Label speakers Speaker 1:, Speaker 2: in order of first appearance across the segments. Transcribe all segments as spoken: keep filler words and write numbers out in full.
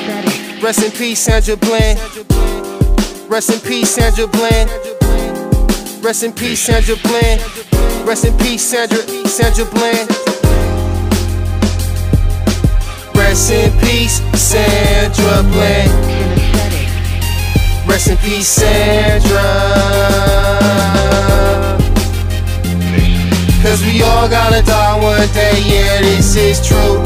Speaker 1: Rest in peace, Sandra Bland. Rest in peace, Sandra Bland. Rest in peace, Sandra Bland. Rest in peace, Sandra, Sandra Bland. Rest in peace, Sandra Bland. Rest in peace, Sandra. Cause we all gotta die one day, yeah, this is true.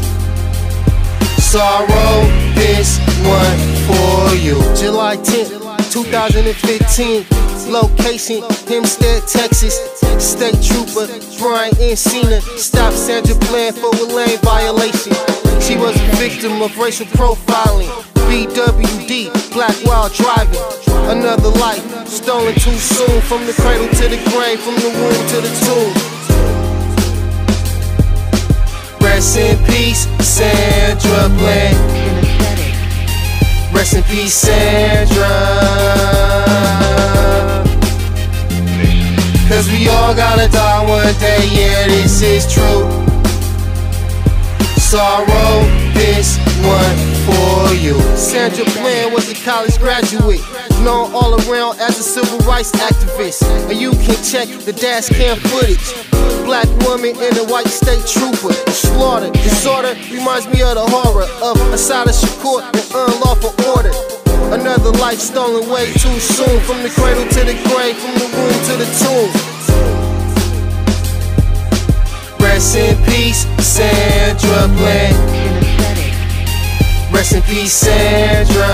Speaker 1: Sorrow, this one for you. July tenth, two thousand fifteen. Location, Hempstead, Texas. State Trooper Brian Encina stopped Sandra Bland for a lane violation. She was a victim of racial profiling. B W D, black while driving. Another life stolen too soon. From the cradle to the grave, from the womb to the tomb. Rest in peace, Sandra Bland. Rest in peace, Sandra. Cause we all gotta die one day, yeah, this is true. Sorrow, this one for you. Sandra Bland was a college graduate, known all around as a civil rights activist. And you can check the dash cam footage. Black woman in a white state trooper. Slaughter, disorder reminds me of the horror of Assata Shakur and unlawful order. Another life stolen way too soon. From the cradle to the grave, from the womb to the tomb. Rest in peace, Sandra Bland. Rest in peace, Sandra.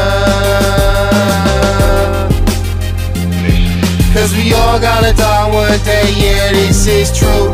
Speaker 1: Cause we all gotta die one day, yeah, this is true.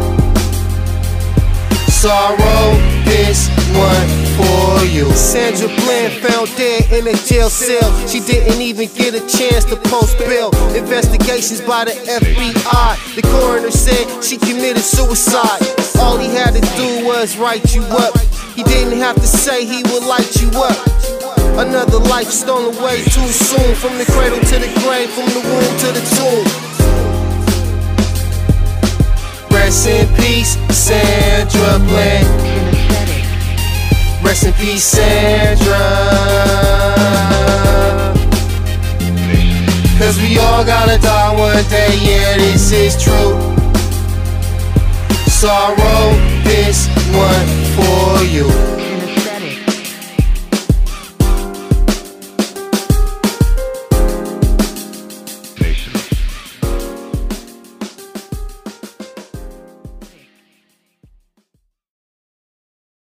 Speaker 1: Sorrow, this one for you. Sandra Bland found dead in a jail cell. She didn't even get a chance to post bail. Investigations by the F B I. The coroner said she committed suicide. All he had to do was write you up. He didn't have to say he would light you up. Another life stolen way too soon. From the cradle to the grave, from the womb to the tomb. Rest in peace, Sandra Bland. Rest in peace, Sandra. Cause we all gotta die one day, yeah, this is true. Sorrow, this one for you.